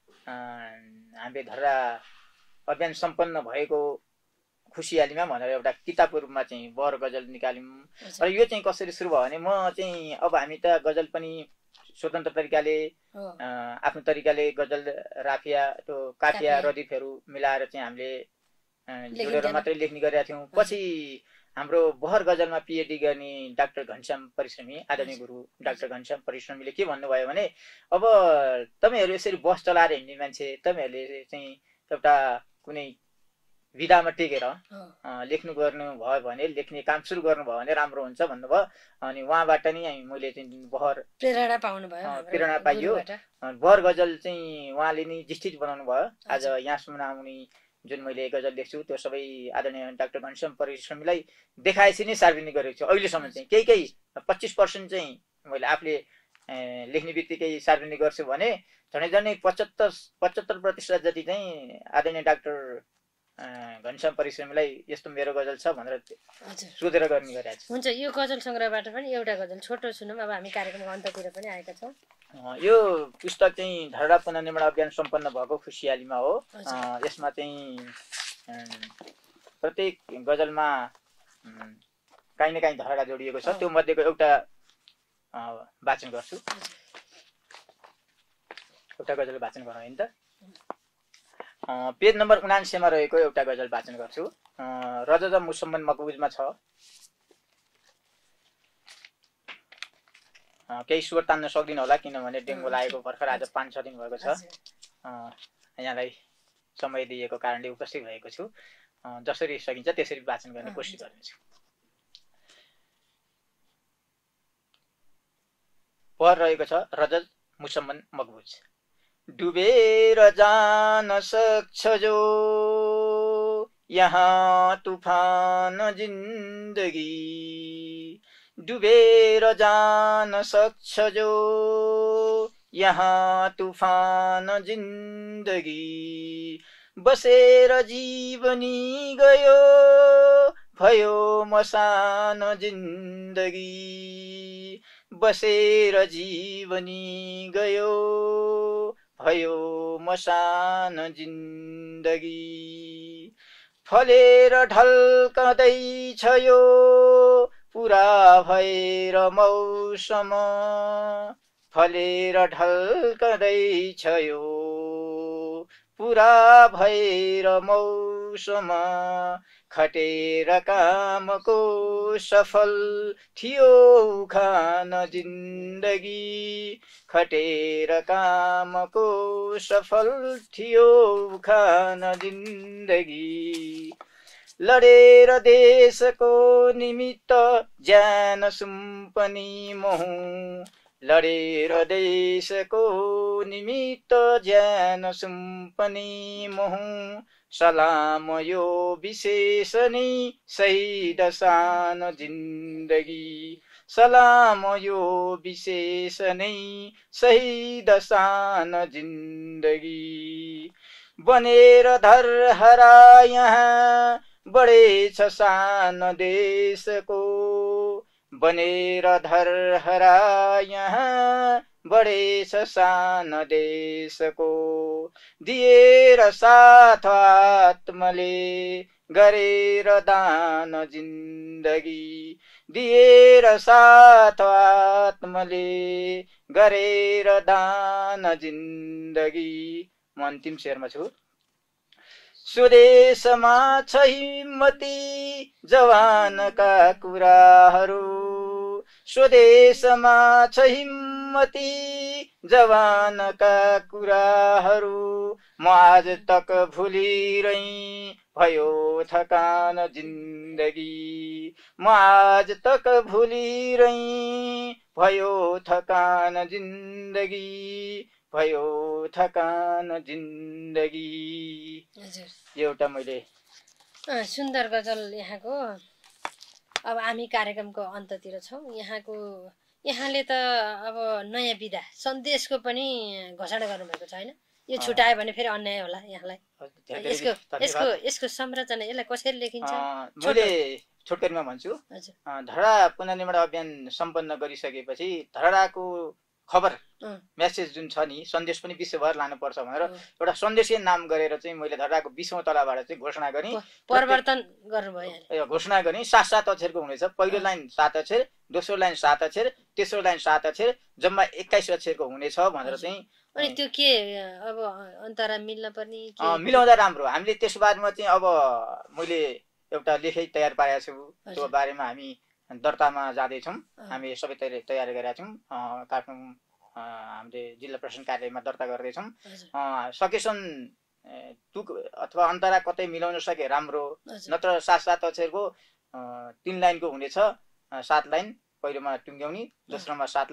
हामीले धरहरा अभियान सम्पन्न भएको खुसियालीमा भनेर एउटा किताबको रूपमा चाहिँ बहर गजल निकाल्यौँ र यो चाहिँ कसरी सुरु भयो भने म चाहिँ अब हामी त गजल पनि स्वतन्त्र तरिकाले आफ्नो तरिकाले गजल राफिया त्यो काफिया रदिफहरू मिलाएर चाहिँ हामीले जोडेर मात्रै लेख्ने गरेका थियौँ पछि हाम्रो बहर गजलमा पिएचडी गर्ने डाक्टर घनश्याम परिश्रमी आदरणीय गुरु डाक्टर घनश्याम परिश्रमीले के भन्नुभयो भने अब तपाईँहरू यसरी बस चलाएर हिँड्ने मान्छे तपाईँहरूले चाहिँ एउटा कुनै विधामा टेकेर लेख्नु गर्नु भयो भने लेख्ने काम सुरु गर्नुभयो भने राम्रो हुन्छ भन्नुभयो अनि उहाँबाट नि मैले चाहिँ बहर प्रेरणा पाउनु भयो प्रेरणा पाइयो बहर गजल चाहिँ उहाँले नि जिस्टिज बनाउनु भयो आज यहाँसम्म आउने जुन मैले गजल लेख्छु त्यो सबै आदरणीय डाक्टर घनश्याम परिश्रमीलाई देखाएपछि नै सार्वजनिक गरेको छु अहिलेसम्म चाहिँ केही केही पच्चिस पर्सेन्ट चाहिँ मैले आफूले लेख्ने बित्तिकै सार्वजनिक गर्छु भने झन्डै झन्डै पचहत्तर पचहत्तर प्रतिशत जति चाहिँ आदरणीय डाक्टर घनश्याम परिश्रमीलाई यस्तो मेरो गजल छ भनेर सोधेर गर्ने गरेको छु। हुन्छ, यो गजल सङ्ग्रहबाट पनि एउटा गजल छोटो सुनौँ। अब हामी कार्यक्रमको अन्ततिर पनि आएका छौँ। यो पुस्तक चाहिँ धरहरा पुनर्निर्माण अभियान सम्पन्न भएको खुसियालीमा हो। यसमा चाहिँ प्रत्येक गजलमा काहीँ न काहीँ धरहरा जोडिएको छ। त्यो मध्येको एउटा वाचन गर्छु। एउटा गजल वाचन गरौँ है त। पेज नम्बर उनान्सेमा रहेको एउटा गजल वाचन गर्छु। रजत मुसम्मन मकबुजमा छ। केही स्वर तान्न सक्दिनँ होला किनभने डेङ्गु लागेको भर्खर आज पाँच छ दिन भएको छ। यहाँलाई समय दिएको कारणले उपस्थित भएको छु। जसरी सकिन्छ त्यसरी वाचन गर्ने कोसिस गर्नेछु। पर रहेको छ रजत मुसम्मन मकबुज। डुबेर जान सक्छ जो यहाँ तुफान जिन्दगी, डुबेर जान सक्छ जो यहाँ तुफान जिन्दगी, बसेर जीवनी गयो भयो मसान जिन्दगी, बसेर जीवनी गयो भयो मसान जिन्दगी, फलेर ढल्कदैछ यो पुरा भएर मौसम, फलेर ढल्कदैछ यो पुरा भएर मौसम, खटेर कामको सफल थियो उखान जिन्दगी, खटेर कामको सफल थियो उखान जिन्दगी, लडेर देशको निमित्त ज्यान सुम्पनी महु, लडेर देशको निमित्त ज्यान सुम्पनी महु, सलाम यो विशेष नै शहीद सान जिन्दगी, सलाम यो विशेष नै शहीद सान जिन्दगी, बनेर धरहरा यहाँ बढेछ शान देशको, बनेर धरहरा यहाँ बढेछ शान देशको, दिएर साथ आत्मले गरेर दान जिन्दगी, दिएर साथ आत्मले गरेर दान जिन्दगी। म अन्तिम शेरमा छु। स्वदेशमा छ हिम्मती जवानका कुराहरू, स्वदेशमा छ हिम्मती जवानका कुराहरू, म आज तक भुलिरहि भयो थकान जिन्दगी, म आज तक भुलिरहि भयो थकान जिन्दगी, भयो थकान जिन्दगी। एउटा मैले सुन्दर गजल यहाँको। अब हामी कार्यक्रमको अन्ततिर छौँ। यहाँको यहाँले त अब नयाँ विधा सन्देशको पनि घोषणा गर्नुभएको छ होइन? यो छुटायो भने फेरि अन्याय होला यहाँलाई। यसको यसको यसको संरचना यसलाई कसरी लेखिन्छ? मैले छोटकरीमा भन्छु। धरहरा पुनर्निर्माण अभियान सम्पन्न गरिसकेपछि धरहराको खबर मेसेज जुन छ नि, सन्देश पनि विश्वभर लानुपर्छ भनेर एउटा सन्देशीय नाम गरेर चाहिँ मैले धरहराको बीसौँ तलाबाट चाहिँ घोषणा गरेँ। परिवर्तन गर्नुभयो? घोषणा गरेँ। सात सात अक्षरको हुनेछ। पहिलो लाइन सात अक्षर, दोस्रो लाइन सात अक्षर, तेस्रो लाइन सात अक्षर, जम्मा एक्काइस अक्षरको हुनेछ भनेर चाहिँ। अनि त्यो के अब अन्तरा मिल्न पर्ने? मिलाउँदा राम्रो। हामीले त्यसको बारेमा चाहिँ अब मैले एउटा लेखै तयार पारेको छु। त्यो बारेमा हामी दर्तामा जाँदैछौँ। हामी सबै तयारी तयारी गरेका छौँ। काठमाडौँ हामीले जिल्ला प्रशासन कार्यालयमा दर्ता गर्दैछौँ। सकेसम्म टुक अथवा अन्तरा कतै मिलाउन सके राम्रो, नत्र सात सात अक्षरको तीन लाइनको हुनेछ। सात लाइन पहिलोमा टुङ्ग्याउने, दोस्रोमा सात लाइन,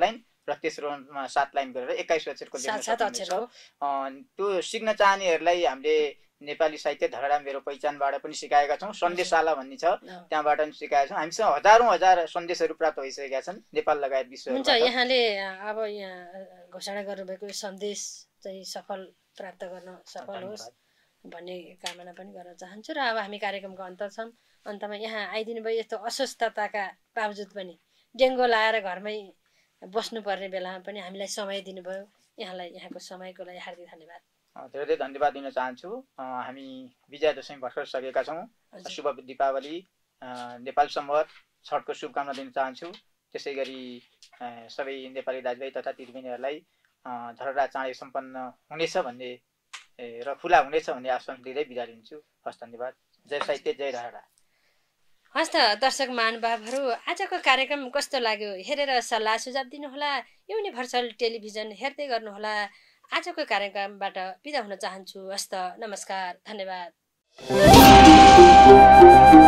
र तेस्रोमा सात लाइन गरेर एक्काइस अक्षरको लेख्न सात सात सकिनेछ। अक्षर हो। अ, त्यो सिक्न चाहनेहरूलाई हामीले नेपाली साहित्य धरहरा मेरो पहिचानबाट पनि सिकाएका छौँ। सन्देशशाला भन्ने छ, अँ। त्यहाँबाट पनि सिकाएका छौँ। हामीसँग हजारौँ हजार सन्देशहरू प्राप्त भइसकेका छन् नेपाल लगायत हुन्छ, विश्वबाट। यहाँले अब यहाँ घोषणा गर्नुभएको यो सन्देश चाहिँ सफल प्राप्त गर्न सफल होस् भन्ने कामना पनि गर्न चाहन्छु। र अब हामी कार्यक्रमको अन्त छौँ। अन्तमा यहाँ आइदिनु भयो, यस्तो अस्वस्थताका बावजुद पनि डेङ्गो लाएर घरमै बस्नुपर्ने बेलामा पनि हामीलाई समय दिनुभयो। यहाँलाई यहाँको समयको लागि हार्दिक धन्यवाद। धेरै धेरै धन्यवाद दिन चाहन्छु। हामी विजया दशमी भर्खर सकेका छौँ। शुभ दीपावली, नेपाल सम्वत, छठको शुभकामना दिन चाहन्छु। त्यसै गरी सबै नेपाली दाजुभाइ तथा दिदीबहिनीहरूलाई धरहरा चाँडै सम्पन्न हुनेछ भन्ने र खुला हुनेछ भन्ने आश्वासन दिँदै बिदा लिन्छु। हस्, धन्यवाद। जय साहित्य, जय धरहरा। हस् त दर्शक महानुभावहरू, आजको कार्यक्रम कस्तो लाग्यो हेरेर सल्लाह सुझाव दिनुहोला। युनिभर्सल टेलिभिजन हेर्दै गर्नुहोला। आजको कार्यक्रमबाट बिदा हुन चाहन्छु। हस्त, नमस्कार, धन्यवाद।